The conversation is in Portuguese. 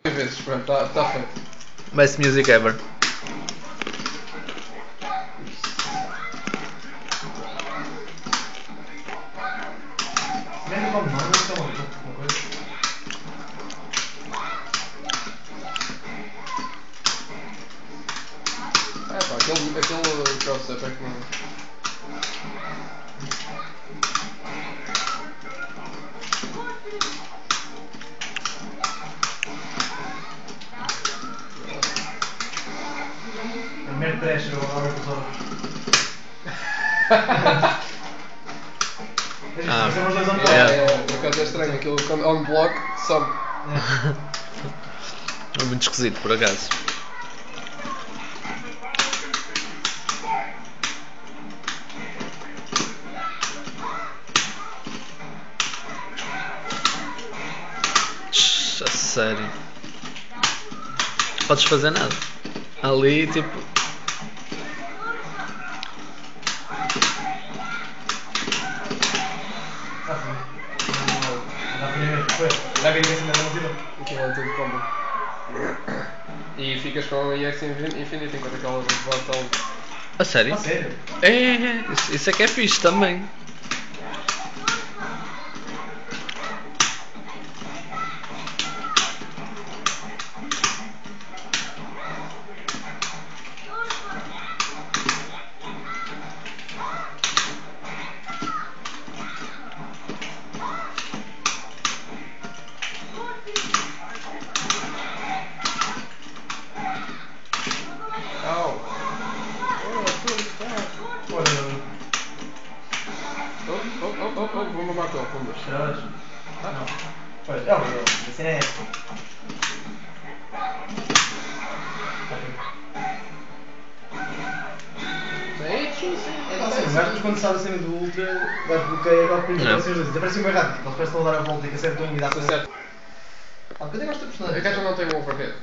vezes, pronto, está feito. Best music ever. Nem como não é uma coisa. Pá, aquele cross-up é que não... É mero trash, eu agora com os olhos. São os dois on block. Por acaso é estranho, aquilo quando on block sobe. É muito esquisito, por acaso. A sério. Podes fazer nada. Ali, tipo. Já vi ninguém se ainda não tirou. Aquilo é tudo combo. E ficas com o EX Infinity enquanto aquela volta ali. A sério? A sério? É, isso é que é fixe também. Au! Vou mamar com ele, vamos. Estrelas? Não. Pois, é o meu. A cena é esta. É assim, o gajo quando sabe a cena do Ultra, o gajo bloqueia aquela coisa que aparece os dois. Aparece bem rápido, eles parecem a dar a volta e que acertam e dá para... Certo. Ah, porque eu gosto da personagem. A gaja não tem um overhead.